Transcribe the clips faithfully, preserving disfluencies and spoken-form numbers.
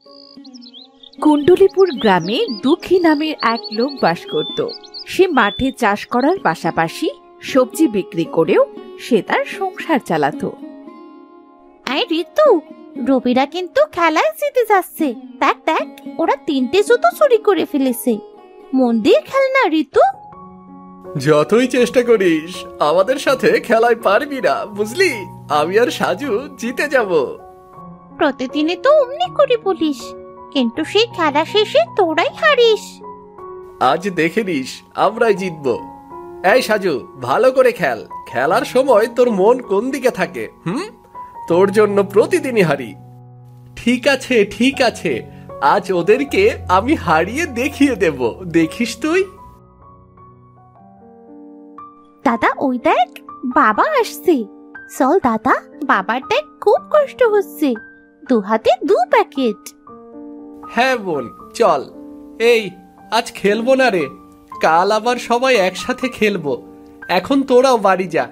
কুণ্ডলীপুর গ্রামে দুঃখী নামের এক লোক বাস করত। সে মাঠে চাষ করার পাশাপাশি সবজি বিক্রি করেও সে তার সংসার চালাতো। এই ঋতু, রবিরা কিন্তু খেলায় জিতে যাচ্ছে। দেখ দেখ, ওরা তিনটে জুতো চুরি করে ফেলেছে। মন দিয়ে খেল না ঋতু। যতই চেষ্টা করিস আমাদের সাথে খেলায় পারবি না, বুঝলি? আমি আর সাজু জিতে যাব। প্রতিদিনই তো অমনি করে বলিস, কিন্তু সেই খেলা শেষে তোরাই হারিস। আজ দেখে নিস আমরাই জিতবো। এই সাজু, ভালো করে খেল। খেলার সময় তোর মন কোন দিকে থাকে? হুম, তোর জন্য প্রতিদিনই হারি। ঠিক আছে ঠিক আছে, আজ ওদেরকে আমি হারিয়ে দেখিয়ে দেব, দেখিস তুই। দাদা ওই দেখ, বাবা আসছে। চল দাদা, বাবার দেখ খুব কষ্ট হচ্ছে, দু হাতে দু প্যাকেট। হ্যাঁ বোন, চল। এই, আজ খেলবো না রে, কাল আবার সবাই একসাথে খেলবো। এখন তোরাও বাড়ি যা।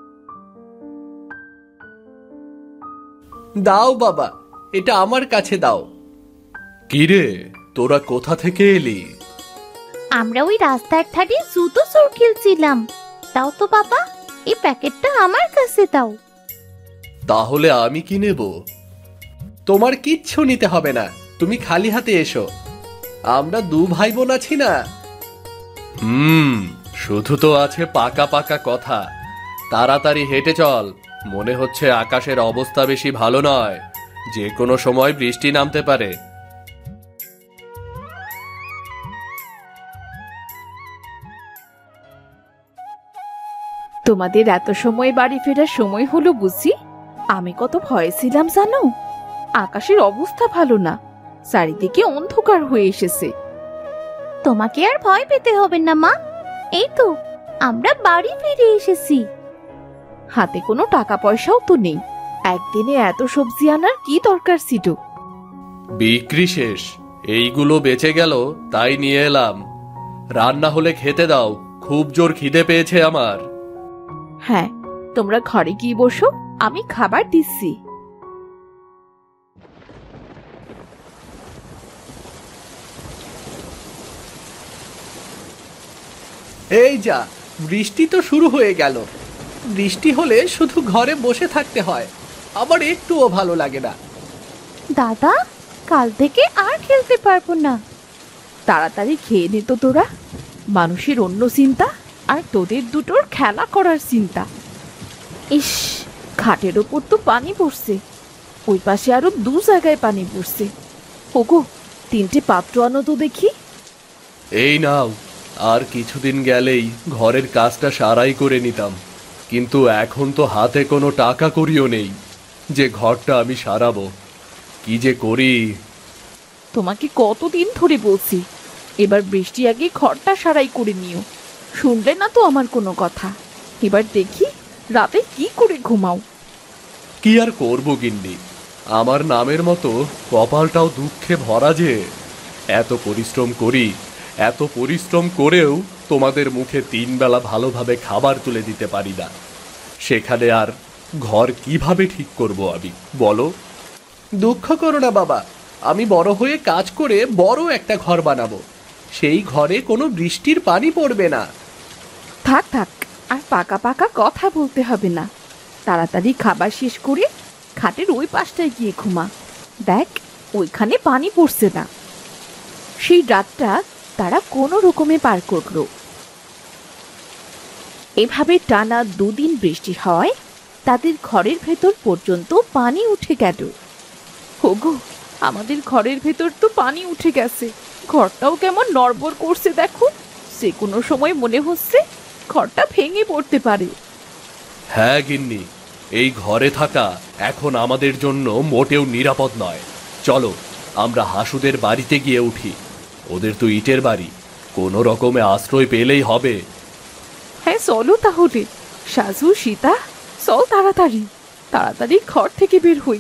দাও বাবা, এটা আমার কাছে দাও। কিরে, তোরা কোথা থেকে এলি? আমরা ওই রাস্তার ধারে জুতো চোর খেলছিলাম। দাও তো বাবা, এই প্যাকেটটা আমার কাছে দাও। তাহলে আমি কি নেব? তোমার কিচ্ছু নিতে হবে না, তুমি খালি হাতে এসো। আমরা দু ভাই বোন আছি না। হুম, শুধু তো আছে পাকা পাকা কথা। তাড়াতাড়ি হেঁটে চল, মনে হচ্ছে আকাশের অবস্থা বেশি ভালো নয়, যে কোনো সময় বৃষ্টি নামতে পারে। তোমাদের এত সময় বাড়ি ফেরার সময় হলো বুঝি? আমি কত ভয়ে ছিলাম জানো। আকাশের অবস্থা ভালো না, চারিদিকে অন্ধকার হয়ে এসেছে। তোমাকে আর ভয় পেতে হবে না মা, এই তো আমরা বাড়ি ফিরে এসেছি। হাতে কোনো টাকা পয়সাও তো নেই, একদিনে এত সবজি আনার কি দরকার ছিল? বিক্রি শেষ, এইগুলো বেঁচে গেল তাই নিয়ে এলাম। রান্না হলে খেতে দাও, খুব জোর খিদে পেয়েছে আমার। হ্যাঁ, তোমরা ঘরে গিয়ে বসো, আমি খাবার দিচ্ছি। এই যা, বৃষ্টি তো শুরু হয়ে গেল। বৃষ্টি হলে শুধু ঘরে বসে থাকতে হয়, আমার একটুও ভালো লাগে না। দাদা, কাল থেকে আর খেলতে পারবো না। তাড়াতাড়ি খেয়ে নে তো তোরা। মানুষের অন্য চিন্তা আর তোদের দুটোর খেলা করার চিন্তা। ইস, খাটের ওপর তো পানি পড়ছে, ওই পাশে আরো দু জায়গায় পানি পড়ছে। ওগো, তিনটে পাত্র আনো তো দেখি। এই নাও, আর কিছুদিন গেলেই ঘরের কাজটা সারাই করে নিতাম, কিন্তু এখন তো হাতে কোনো টাকা করিও নেই যে ঘরটা আমি সারাবো। কি যে করি। তোমাকে কতদিন ধরে বলছি, এবার বৃষ্টি আগে ঘরটা সারাই করে নিও। শুনলে না তো আমার কোনো কথা। এবার দেখি রাতে কি করে ঘুমাও। কি আর করবো গিন্নি, আমার নামের মতো কপালটাও দুঃখে ভরা যে। এত পরিশ্রম করি, এত পরিশ্রম করেও তোমাদের মুখে তিন বেলা ভালোভাবে খাবার তুলে দিতে পারি না। সেখানে আর ঘর কিভাবে ঠিক করব আমি, বলো? দুঃখ করো না বাবা, আমি বড় হয়ে কাজ করে বড় একটা ঘর বানাবো, সেই ঘরে কোনো বৃষ্টির পানি পড়বে না। থাক থাক, আর পাকা পাকা কথা বলতে হবে না। তাড়াতাড়ি খাবার শেষ করে খাটের ওই পাশটায় গিয়ে ঘুমা। দেখ, ওইখানে পানি পড়ছে না। সেই রাতটা তারা কোনো রকমে পার করলো। এভাবে টানা দুদিন বৃষ্টি হওয়ায় তাদের ঘরের ভেতর পর্যন্ত পানি উঠে গেল। ওগো, আমাদের ঘরের ভেতর তো পানি উঠে গেছে। ঘরটাও কেমন নড়বড় করছে দেখো, যে কোনো সময় মনে হচ্ছে ঘরটা ভেঙে পড়তে পারে। হ্যাঁ গিন্নি, এই ঘরে থাকা এখন আমাদের জন্য মোটেও নিরাপদ নয়। চলো আমরা হাসুদের বাড়িতে গিয়ে উঠি, ওদের তো ইটের বাড়ি, কোনো রকমে আশ্রয় পেলেই হবে। হ্যাঁ চলো তাহলে। সাজু, সীতা, চল তাড়াতাড়ি, তাড়াতাড়ি ঘর থেকে বের হই।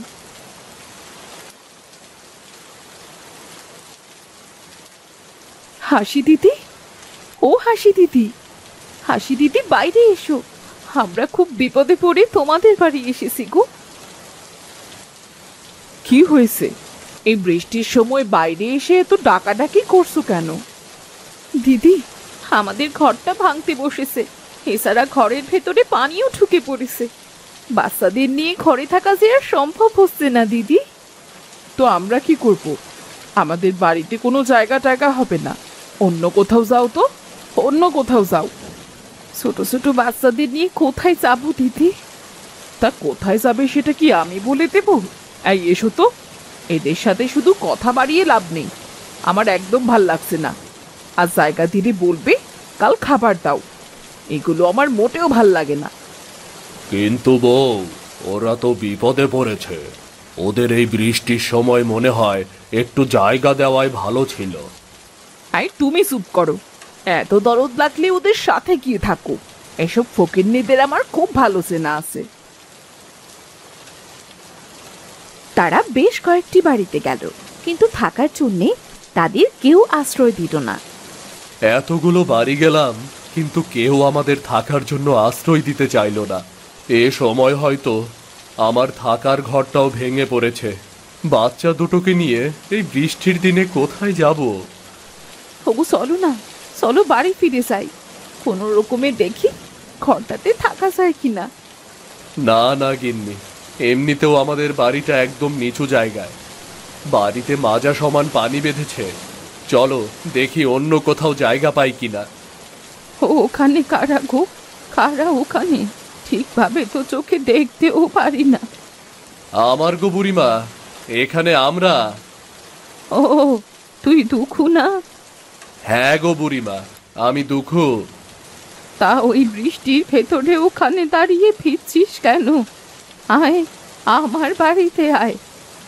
হাসি দিদি, ও হাসি দিদি, হাসি দিদি বাইরে এসো, আমরা খুব বিপদে পড়ে তোমাদের বাড়ি এসেছি গো। কি হয়েছে? এই বৃষ্টির সময় বাইরে এসে এত ডাকাডাকি করছো কেন? দিদি, আমাদের ঘরটা ভাঙতে বসেছে, এছাড়া ঘরের ভেতরে পানিও ঢুকে পড়েছে। বাচ্চাদের নিয়ে ঘরে থাকা যে আর সম্ভব হচ্ছে না দিদি। তো আমরা কি করব? আমাদের বাড়িতে কোনো জায়গা টায়গা হবে না, অন্য কোথাও যাও তো, অন্য কোথাও যাও। ছোট ছোট বাচ্চাদের নিয়ে কোথায় যাবো দিদি? তা কোথায় যাবে সেটা কি আমি বলে দেব? এই এসো তো, এদের সাথে শুধু কথা বাড়িয়ে লাভ নেই, আমার একদম ভাল লাগছে না। আর জায়গা দিলে বলবে কাল খাবার দাও, এগুলো আমার মোটেও ভাল লাগে না। কিন্তু বউ, ওরা তো বিপদে পড়েছে, ওদের এই বৃষ্টির সময় মনে হয় একটু জায়গা দেওয়াই ভালো ছিল। আই তুমি চুপ করো, এত দরদ লাগলে ওদের সাথে গিয়ে থাকো। এসব ফকিন্নিদের আমার খুব ভালো চেনা আছে। তারা বেশ কয়েকটি বাড়িতে গেল, কিন্তু থাকার জন্যে তাদের কেউ আশ্রয় দিল না। এতগুলো বাড়ি গেলাম, কিন্তু কেউ আমাদের থাকার জন্য আশ্রয় দিতে চাইল না। এ সময় হয়তো আমার থাকার ঘরটাও ভেঙে পড়েছে। বাচ্চা দুটোকে নিয়ে এই বৃষ্টির দিনে কোথায় যাব? ওগো চলো না, চলো বাড়ি ফিরে যাই, কোনো রকমে দেখি ঘরটাতে থাকা যায় কিনা। না না গিন্নি, এমনিতেও আমাদের বাড়িটা একদম নিচু জায়গায়, বাড়িতে মাজা সমান পানি বেঁধেছে। চলো দেখি অন্য কোথাও জায়গা পাই কিনা। ও ওখানে কারা গো? কারা ওখানে? ঠিকভাবে তো চোখে দেখতেও পারি না। আমার গো বুড়িমা, এখানে আমরা। ও তুই দুঃখু না? হ্যাঁ গো বুড়িমা, আমি দুঃখু। তা ওই বৃষ্টির ভেতরে ওখানে দাঁড়িয়ে ফিরছিস কেন? আয়, আমার বাড়িতে আয়।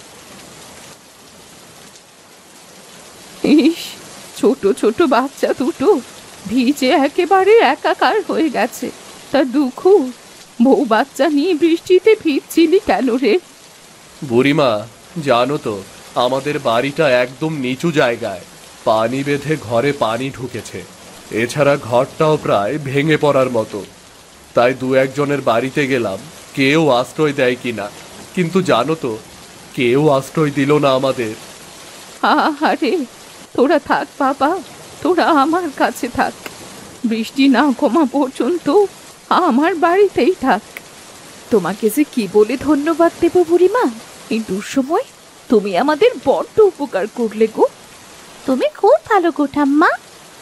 ইস, ছোট ছোট বাচ্চা দুটো ভিজে একেবারে একাকার হয়ে গেছে। তা দুঃখু, বউ বাচ্চা নিয়ে বৃষ্টিতে ভিজছিলি কেন রে? বুড়িমা, জানো তো আমাদের বাড়িটা একদম নিচু জায়গায়, পানি বেঁধে ঘরে পানি ঢুকেছে। এছাড়া ঘরটাও প্রায় ভেঙে পড়ার মতো। তাই দু একজনের বাড়িতে গেলাম, কেউ আশ্রয় দেয় কিনা, কিন্তু জানো তো কেউ আশ্রয় দিল না আমাদের। আরে তোরা থাক বাবা, তোরা আমার কাছে থাক, বৃষ্টি না কমা পর্যন্ত আমার বাড়িতেই থাক। তোমাকে যে কি বলে ধন্যবাদ দেব বুড়িমা, এই দুঃসময় তুমি আমাদের বড্ড উপকার করলে গো। তুমি খুব ভালো গো ঠাম্মা।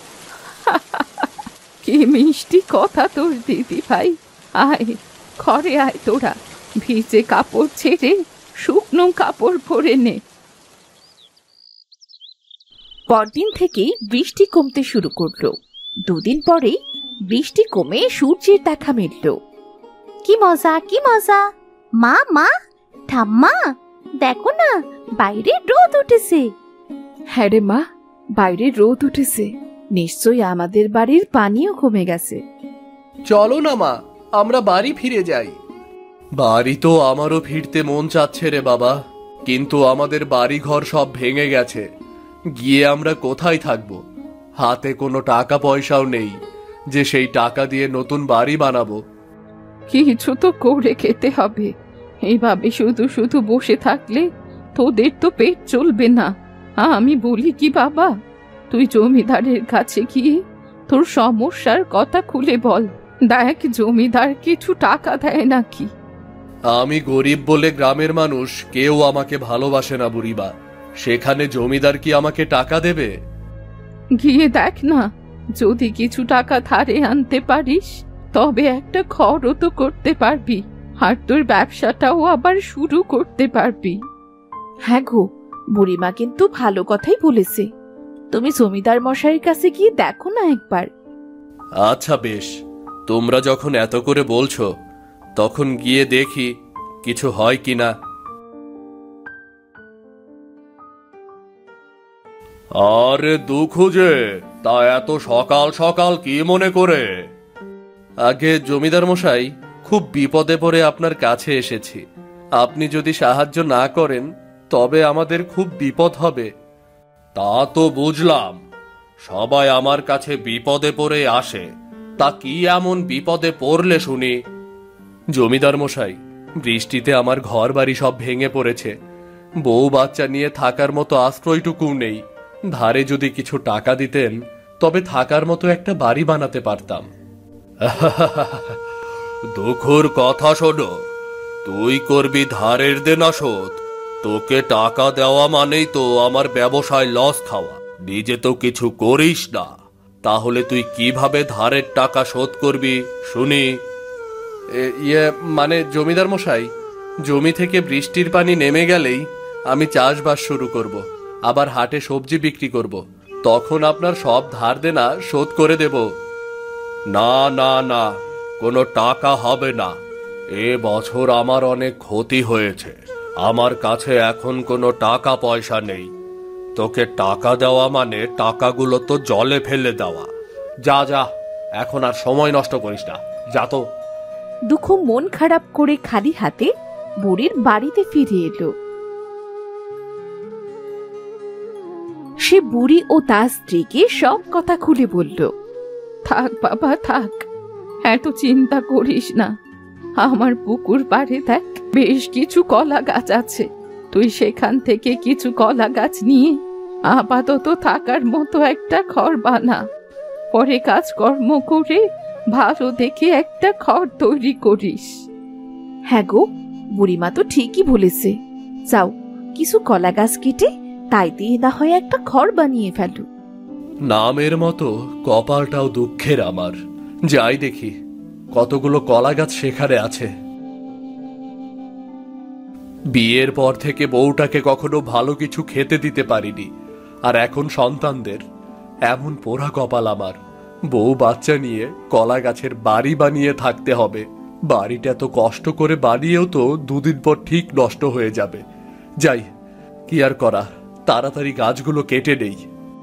কি মিষ্টি কথা তোর দিদি ভাই। আয় ঘরে আয়, তোরা ভিজে কাপড় ছেড়ে শুকনো কাপড় পরে নে। পরদিন থেকেই বৃষ্টি কমতে শুরু করলো। দুদিন পরেই বৃষ্টি কমে সূর্যের দেখা মিলল। কি মজা, কি মজা! মা মা, ঠাম্মা, দেখো না, বাইরে রোদ উঠেছে। হ্যাঁ রে মা, বাইরে রোদ উঠেছে, নিশ্চয়ই আমাদের বাড়ির পানিও কমে গেছে। চলো না মা, আমরা বাড়ি ফিরে যাই। বাড়ি তো আমারও ফিরতে মন চাচ্ছে রে বাবা, কিন্তু আমাদের বাড়ি ঘর সব ভেঙে গেছে। গিয়ে আমরা কোথায় থাকবো? হাতে কোনো টাকা পয়সাও নেই যে সেই টাকা দিয়ে নতুন বাড়ি বানাবো। কিছু তো করে খেতে হবে, এইভাবে শুধু শুধু বসে থাকলে তোদের তো পেট চলবে না। আমি বলি কি বাবা, তুই জমিদারের কাছে গিয়ে তোর সমস্যার কথা খুলে বল, দেখ জমিদার কিছু টাকা দেয় নাকি। আমি গরিব বলে গ্রামের মানুষ কেউ আমাকে ভালোবাসে না বুড়িমা, সেখানে জমিদার কি আমাকে টাকা দেবে? গিয়ে দেখ না, যদি কিছু টাকা ধারে আনতে পারিস তবে একটা ঘরও তো করতে পারবি, আর তোর ব্যবসাটাও আবার শুরু করতে পারবি। হ্যাঁ গো, বুড়িমা কিন্তু ভালো কথাই বলেছে, তুমি জমিদার মশাইয়ের কাছে গিয়ে দেখো না একবার। আচ্ছা বেশ, তোমরা যখন এত করে বলছো তখন গিয়ে দেখি কিছু হয় কিনা। আরে দুঃখু যে, তা এত সকাল সকাল কি মনে করে? আগে জমিদার মশাই, খুব বিপদে পড়ে আপনার কাছে এসেছি, আপনি যদি সাহায্য না করেন তবে আমাদের খুব বিপদ হবে। তা তো বুঝলাম, সবাই আমার কাছে বিপদে পড়ে আসে, তা কি এমন বিপদে পড়লে শুনি? জমিদার মশাই, বৃষ্টিতে আমার ঘর বাড়ি সব ভেঙে পড়েছে, বউ বাচ্চা নিয়ে থাকার মতো আশ্রয়টুকু নেই। ধারে যদি কিছু টাকা দিতেন তবে থাকার মতো একটা বাড়ি বানাতে পারতাম। দুঃখর কথা শোনো, তুই করবি ধারের দেনা শোধ। তোকে টাকা দেওয়া মানেই তো আমার ব্যবসায় লস খাওয়া। নিজে তো কিছু করিস না, তাহলে তুই কিভাবে ধারের টাকা শোধ করবি শুনি? ইয়ে মানে জমিদার মশাই, জমি থেকে বৃষ্টির পানি নেমে গেলেই আমি চাষবাস শুরু করব, আবার হাটে সবজি বিক্রি করব, তখন আপনার সব ধার দেনা শোধ করে দেব। না না না, কোনো টাকা হবে না। এ বছর আমার অনেক ক্ষতি হয়েছে, আমার কাছে এখন কোনো টাকা পয়সা নেই। তোকে টাকা দেওয়া মানে টাকাগুলো তো জলে ফেলে দেওয়া। যা যা, এখন আর সময় নষ্ট করিস না, যা তো। দুঃখ মন খারাপ করে খালি হাতে বুড়ির বাড়িতে ফিরে এলো। সে বুড়ি ও তার স্ত্রীকে সব কথা খুলে বলল। থাক বাবা থাক, এত চিন্তা করিস না। আমার পুকুর পাড়ে দেখ বেশ কিছু কলা গাছ আছে, তুই সেখান থেকে কিছু কলা গাছ নিয়ে আপাতত থাকার মতো একটা ঘর বানা। পরে কাজকর্ম করে ভালো দেখে একটা ঘর তৈরি করিস। হ্যাঁ গো, বুড়িমা তো ঠিকই বলেছে। যাও, কিছু কলা গাছ কেটে তাই দিয়ে না হয় একটা ঘর বানিয়ে ফেলো। নামের মতো কপালটাও দুঃখের আমার। যাই দেখি কতগুলো কলা গাছ সেখানে আছে। বিয়ের পর থেকে বউটাকে কখনো ভালো কিছু খেতে দিতে পারিনি, আর এখন সন্তানদের এমন পোড়া কপাল আমার। বউ বাচ্চা নিয়ে কলা গাছের বাড়ি বানিয়ে থাকতে হবে। বাড়িটা এত কষ্ট করে বানিয়েও তো দুদিন পর ঠিক নষ্ট হয়ে যাবে। যাই, কি আর করা, তাড়াতাড়ি গাছগুলো কেটে নেই।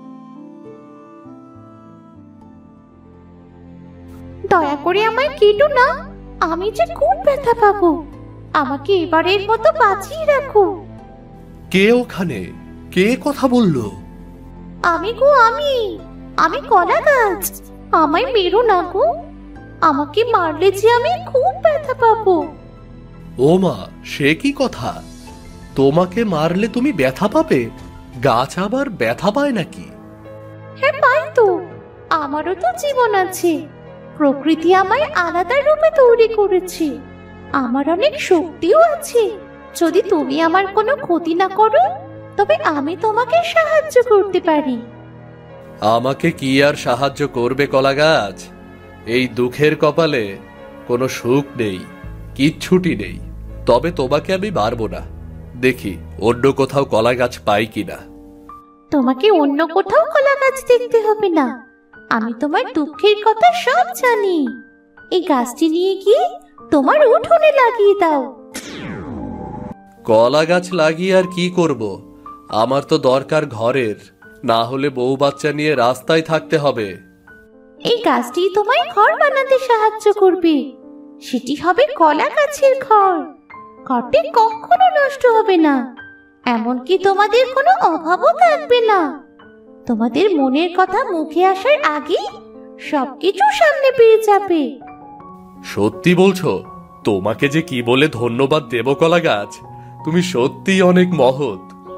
দয়া করে আমায় কেটো না, আমি যে খুব ব্যথা পাবো। আমাকে এবারের মতো বাঁচিয়ে রাখো। কে ওখানে? কে কথা বললো? আমি গো, আমি আমি কলা গাছ। আমায় মেরো না গো, আমাকে মারলে যে আমি খুব ব্যথা পাবো। ও মা, সে কি কথা? তোমাকে মারলে তুমি ব্যথা পাবে? গাছ আবার ব্যথা পায় নাকি? হ্যাঁ পাই তো, আমারও তো জীবন আছে। প্রকৃতি আমায় আলাদা রূপে তৈরি করেছে, আমার অনেক শক্তিও আছে। যদি তুমি আমার কোনো ক্ষতি না করো তবে আমি তোমাকে সাহায্য করতে পারি। আমাকে কি আর সাহায্য করবে কলা গাছ? এই দুঃখের কপালে কোনো সুখ নেই, কিচ্ছুটি নেই। তবে তোমাকে আমি মারবো না, দেখি অন্য কোথাও কলা গাছ পাই কিনা। তোমাকে অন্য কোথাও কলা গাছ দেখতে হবে না, আমি তোমার দুঃখের কথা সব জানি। এই গাছটি নিয়ে গিয়ে তোমার উঠোনে লাগিয়ে দাও। কলা গাছ লাগিয়ে আর কি করব? আমার তো দরকার ঘরের, না হলে বউ বাচ্চা নিয়ে রাস্তায় থাকতে হবে। এই গাছটি তোমায় ঘর বানাতে সাহায্য করবে, সেটি হবে কলা গাছের ঘর। ঘরটি কখনো নষ্ট হবে না, এমনকি তোমাদের কোনো অভাবও থাকবে না। তোমাদের মনের কথা মুখে আসার আগে সবকিছু সামনে পেয়ে যাবে। সত্যি বলছো? তোমাকে যে কি বলে ধন্যবাদ দেব কলা গাছ, তুমি সত্যিই অনেক মহৎ।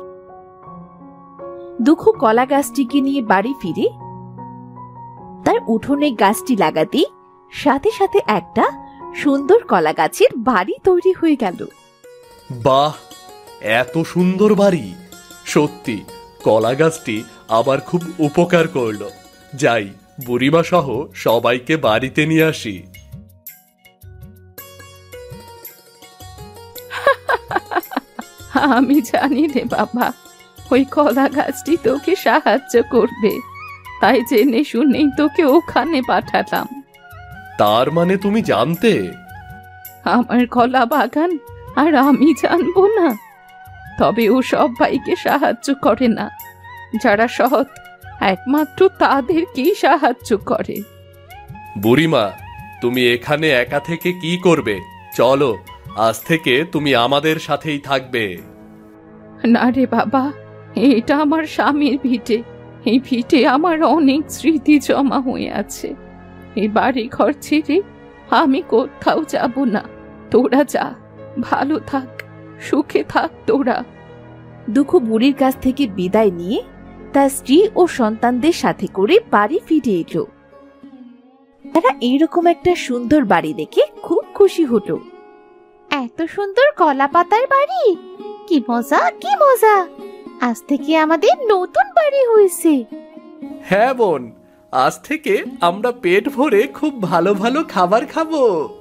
দুঃখ কলা গাছটিকে নিয়ে বাড়ি ফিরে তার উঠোনে গাছটি লাগাতে সাথে সাথে একটা সুন্দর কলা গাছের বাড়ি তৈরি হয়ে গেল। বাহ, এত সুন্দর বাড়ি! সত্যি কলা গাছটি আবার খুব উপকার করলো। যাই, বুড়িমা সহ সবাইকে বাড়িতে নিয়ে আসি। আমি জানি রে বাবা, ওই কলা গাছটি তোকে সাহায্য করবে, তাই জেনে শুনেই তোকে ওখানে পাঠালাম। তার মানে তুমি জানতে? আমার কলা বাগান আর আমি জানবো না? তবে ও সবাইকে সাহায্য করে না, যারা সৎ একমাত্র তাদেরকেই সাহায্য করে। বুড়িমা, তুমি এখানে একা থেকে কি করবে? চলো, আজ থেকে তুমি আমাদের সাথেই থাকবে। না রে বাবা, এটা আমার স্বামীর ভিটে। এই ভিটে আমার অনেক স্মৃতি জমা হয়ে আছে। এই বাড়ি ঘর ছেড়ে আমি কোথাও যাব না। তোরা যা, ভালো থাক, সুখে থাক তোরা। দুঃখু বুড়ির কাছ থেকে বিদায় নিয়ে তার স্ত্রী ও সন্তানদের সাথে করে বাড়ি ফিরে এলো। তারা এইরকম একটা সুন্দর বাড়ি দেখে খুব খুশি হলো। এত সুন্দর কলা পাতার বাড়ি, কি মজা কি মজা! আজ থেকে আমাদের নতুন বাড়ি হয়েছে। হ্যাঁ বোন, আজ থেকে আমরা পেট ভরে খুব ভালো ভালো খাবার খাবো।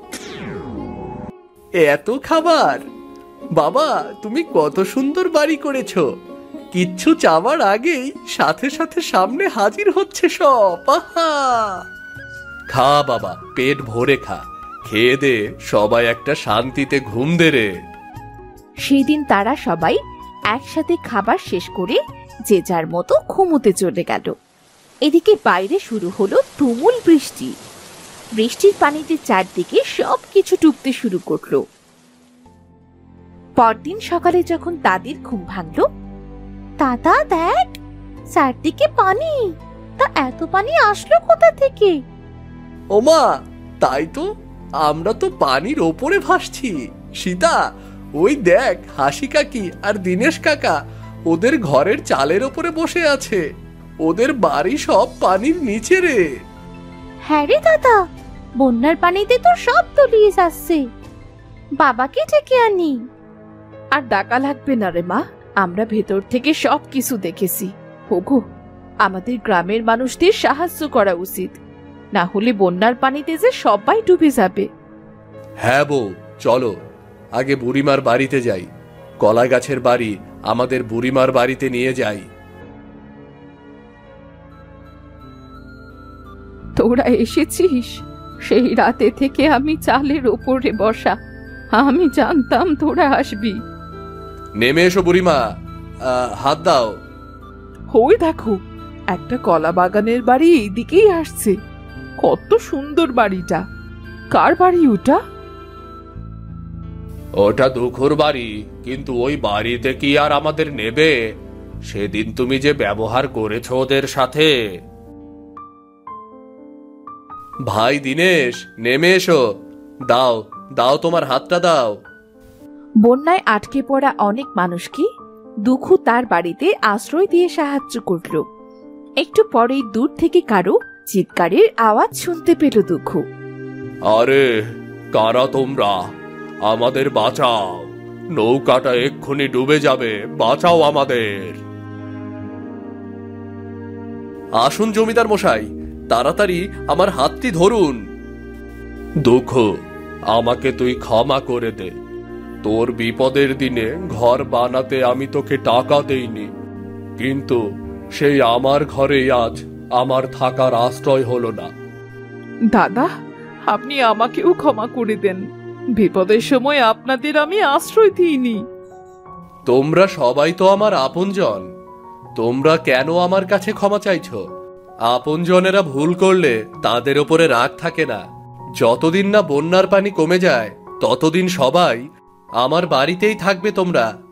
এত খাবার! বাবা, তুমি কত সুন্দর বাড়ি করেছো। কিচ্ছু চাওয়ার আগেই সাথে সাথে সামনে হাজির হচ্ছে সব। আহা! খা বাবা, পেট ভরে খা। খেয়ে দে, সবাই একটা শান্তিতে ঘুম দে রে। সেদিন তারা সবাই একসাথে খাবার শেষ করে যে যার মতো ঘুমোতে চলে গেল। এদিকে বাইরে শুরু হলো তুমুল বৃষ্টি। বৃষ্টির পানিতে চারদিকে সবকিছু ডুবতে শুরু করলো। পরদিন সকালে যখন দাদির ঘুম ভাঙল, দাদা দেখ, চারদিকে পানি। তা এত পানি আসলো কোথা থেকে? ওমা, তাই তো, আমরা তো পানির ওপরে ভাসছি। সীতা, ওই দেখ, হাসি কাকি আর দীনেশ কাকা ওদের ঘরের চালের ওপরে বসে আছে। ওদের বাড়ি সব পানির নিচে রে। হ্যাঁ রে দাদা, বন্যার পানিতে তো সব তলিয়ে যাচ্ছে। বাবাকে ডেকে আনি। আর ডাকা লাগবে না রে মা, আমরা ভেতর থেকে সবকিছু দেখেছি। ওগো, আমাদের গ্রামের মানুষদের সাহায্য করা উচিত, না হলে বন্যার পানিতে যে সবাই ডুবে যাবে। হ্যাঁ বউ, চলো আগে বুড়িমার বাড়িতে যাই। কলা গাছের বাড়ি আমাদের বুড়িমার বাড়িতে নিয়ে যাই। তোরা এসেছিস? সেই রাতে থেকে আমি চালের ওপরে বসা, আমি জানতাম তোরা আসবি। নেমে এসো বুড়িমা, আহ, হাত দাও। ওই দেখো, একটা কলা বাগানের বাড়ি এইদিকেই আসছে। কত সুন্দর বাড়িটা! কার বাড়ি ওটা? ওটা দুঃখুর বাড়ি, কিন্তু ওই বাড়িতে কি আর আমাদের নেবে? সেদিন তুমি যে ব্যবহার করেছো ওদের সাথে। ভাই দীনেশ, নেমে এসো। দাও দাও, তোমার হাতটা দাও। বন্যায় আটকে পড়া অনেক মানুষকে দুঃখু তার বাড়িতে আশ্রয় দিয়ে সাহায্য করল। একটু পরেই দূর থেকে কারো চিৎকারের আওয়াজ শুনতে পেল দুঃখু। আরে কারা তোমরা? আমাদের বাঁচাও, নৌকাটা এক্ষুনি ডুবে যাবে, বাঁচাও আমাদের। আসুন জমিদার মশাই, তাড়াতাড়ি আমার হাতটি ধরুন। দুঃখ, আমাকে তুই ক্ষমা করে দে। তোর বিপদের দিনে ঘর বানাতে আমি তোকে টাকা দেইনি, কিন্তু সেই আমার ঘরেই আজ আমার থাকার আশ্রয় হলো না। দাদা, আপনি আমাকেও ক্ষমা করে দেন। বিপদের সময় আপনাদের আমি আশ্রয় দিইনি। তোমরা সবাই তো আমার আপনজন, তোমরা কেন আমার কাছে ক্ষমা চাইছো? আপনজনেরা ভুল করলে তাদের উপরে রাগ থাকে না। যতদিন না বন্যার পানি কমে যায়, ততদিন সবাই আমার বাড়িতেই থাকবে তোমরা।